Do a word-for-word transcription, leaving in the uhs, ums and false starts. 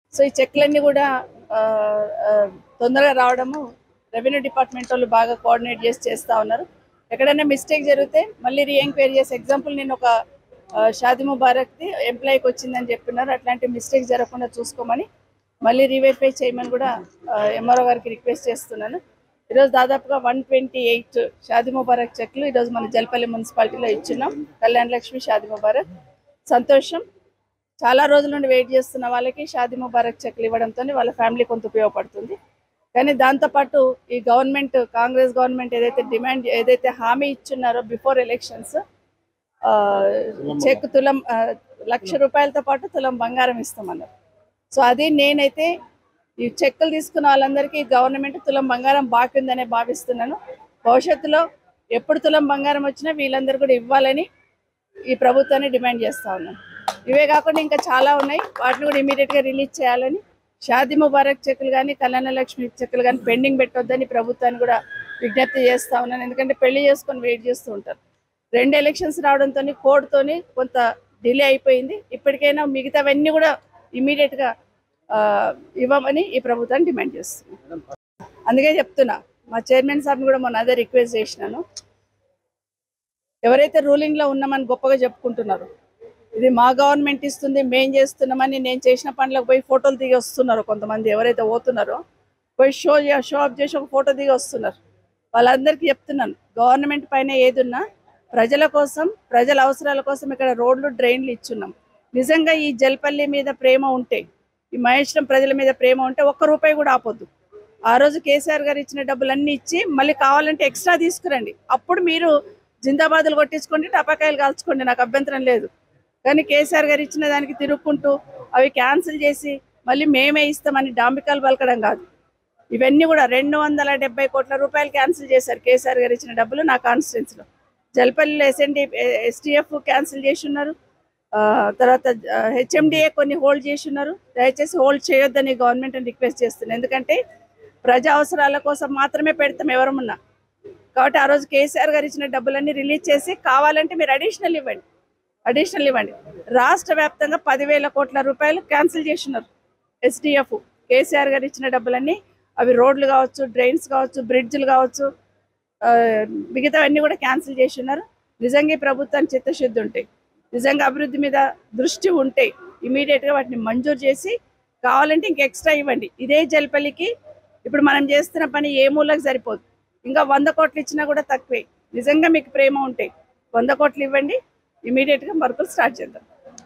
So ఈ చెక్లన్నీ కూడా తొందరగా రావడము రెవెన్యూ డిపార్ట్మెంట్ వాళ్ళు బాగా కోఆర్డినేట్ చేసి చేస్తూ ఉన్నారు. ఎక్కడైనా మిస్టేక్ జరిగితే మళ్ళీ రీఎంక్వైరీ చేసి, ఎగ్జాంపుల్ నేను ఒక షాదీ ముబారక్ది ఎంప్లాయీకి వచ్చిందని చెప్తున్నారు, అట్లాంటి మిస్టేక్ జరగకుండా చూసుకోమని మళ్ళీ రీవెరిఫై చేయమని కూడా ఎంఆర్ఓ గారికి రిక్వెస్ట్ చేస్తున్నాను. ఈరోజు దాదాపుగా one twenty eight Shadi Mubarak చెక్లు ఈరోజు మన జల్పల్లి మున్సిపాలిటీలో ఇచ్చున్నాం. కళ్యాణ లక్ష్మి షాదీ ముబారక్, సంతోషం. చాలా రోజుల నుండి వెయిట్ చేస్తున్న వాళ్ళకి షాదీ ముబారక్ చెక్లు ఇవ్వడంతో వాళ్ళ ఫ్యామిలీ కొంత ఉపయోగపడుతుంది. కానీ దాంతోపాటు ఈ గవర్నమెంట్, కాంగ్రెస్ గవర్నమెంట్ ఏదైతే డిమాండ్ ఏదైతే హామీ ఇచ్చున్నారో బిఫోర్ ఎలక్షన్స్, చెక్ తులం లక్ష రూపాయలతో పాటు తులం బంగారం ఇస్తామన్నారు. సో అది నేనైతే ఈ చెక్కులు తీసుకున్న వాళ్ళందరికీ గవర్నమెంట్ తులం బంగారం బాకీ ఉందనే భావిస్తున్నాను. భవిష్యత్తులో ఎప్పుడు తులం బంగారం వచ్చినా వీళ్ళందరూ కూడా ఇవ్వాలని ఈ ప్రభుత్వాన్ని డిమాండ్ చేస్తూ ఉన్నాను. ఇవే కాకుండా ఇంకా చాలా ఉన్నాయి, వాటిని కూడా ఇమీడియట్గా రిలీజ్ చేయాలని, షాదీ ముబారక్ చెక్కులు కానీ కళ్యాణ లక్ష్మి చెక్కులు కానీ పెండింగ్ పెట్టొద్దని ప్రభుత్వాన్ని కూడా విజ్ఞప్తి చేస్తూ ఉన్నాను. ఎందుకంటే పెళ్లి చేసుకొని వెయిట్ చేస్తూ ఉంటారు. రెండు ఎలక్షన్స్ రావడంతో కోర్టుతోని కొంత డిలే అయిపోయింది. ఇప్పటికైనా మిగతావన్నీ కూడా ఇమీడియట్గా ఇవ్వమని ఈ ప్రభుత్వాన్ని డిమాండ్ చేస్తున్నాను. అందుకే చెప్తున్నా, మా చైర్మన్ సార్ని కూడా మొన్న అదే రిక్వెస్ట్ చేసినాను. ఎవరైతే రూలింగ్లో ఉన్నామని గొప్పగా చెప్పుకుంటున్నారు, ఇది మా గవర్నమెంట్ ఇస్తుంది, మేం చేస్తున్నామని నేను చేసిన పనులకు పోయి ఫోటోలు దిగి వస్తున్నారు కొంతమంది. ఎవరైతే పోతున్నారో పోయి షో షో అప్ చేసి ఒక ఫోటో దిగి వస్తున్నారు. వాళ్ళందరికీ చెప్తున్నాను, గవర్నమెంట్ పైన ఏదున్నా ప్రజల కోసం, ప్రజల అవసరాల కోసం ఇక్కడ రోడ్లు, డ్రైన్లు ఇచ్చున్నాం. నిజంగా ఈ జల్పల్లి మీద ప్రేమ ఉంటే, ఈ మహేశ్వరం ప్రజల మీద ప్రేమ ఉంటే ఒక్క రూపాయి కూడా ఆపొద్దు. ఆ రోజు కేసీఆర్ గారు ఇచ్చిన డబ్బులన్నీ ఇచ్చి మళ్ళీ కావాలంటే ఎక్స్ట్రా తీసుకురండి. అప్పుడు మీరు జిందాబాదులు కొట్టించుకోండి, టపాకాయలు కాల్చుకోండి, నాకు అభ్యంతరం లేదు. కానీ కేసీఆర్ గారు ఇచ్చిన దానికి తిరుక్కుంటూ అవి క్యాన్సిల్ చేసి మళ్ళీ మేమే ఇస్తామని డాంబికాలు పలకడం కాదు. ఇవన్నీ కూడా రెండు వందల డెబ్బై కోట్ల రూపాయలు క్యాన్సిల్ చేశారు కేసీఆర్ గారు ఇచ్చిన డబ్బులు నా కాన్స్టిట్యున్సీలో. జల్పల్లిలో ఎస్ఎన్డి ఎస్టీఎఫ్ క్యాన్సిల్ చేసి ఉన్నారు, తర్వాత హెచ్ఎండిఏ కొన్ని హోల్డ్ చేసి ఉన్నారు. దయచేసి హోల్డ్ చేయొద్దని గవర్నమెంట్ అని రిక్వెస్ట్ చేస్తున్నాను. ఎందుకంటే ప్రజా అవసరాల కోసం మాత్రమే పెడతాం ఎవరమున్నా. కాబట్టి ఆ రోజు కేసీఆర్ గారు ఇచ్చిన డబ్బులన్నీ రిలీజ్ చేసి కావాలంటే మీరు అడిషనల్ ఇవ్వండి, అడిషనల్ ఇవ్వండి. రాష్ట్ర వ్యాప్తంగా పదివేల కోట్ల రూపాయలు క్యాన్సిల్ చేసినారు ఎస్డిఎఫ్. కేసీఆర్ గారు ఇచ్చిన డబ్బులన్నీ, అవి రోడ్లు కావచ్చు, డ్రైన్స్ కావచ్చు, బ్రిడ్జ్లు కావచ్చు, మిగతావన్నీ కూడా క్యాన్సిల్ చేసినారు. నిజంగా ఈ ప్రభుత్వానికి చిత్తశుద్ధి ఉంటే, నిజంగా అభివృద్ధి మీద దృష్టి ఉంటే ఇమీడియట్గా వాటిని మంజూరు చేసి కావాలంటే ఇంక ఎక్స్ట్రా ఇవ్వండి. ఇదే జల్పల్లికి ఇప్పుడు మనం చేస్తున్న పని ఏ మూలకు సరిపోదు. ఇంకా వంద కోట్లు ఇచ్చినా కూడా తక్కువే. నిజంగా మీకు ప్రేమ ఉంటే వంద కోట్లు ఇవ్వండి, ఇమీడియట్గా వర్కులు స్టార్ట్ చేద్దాం.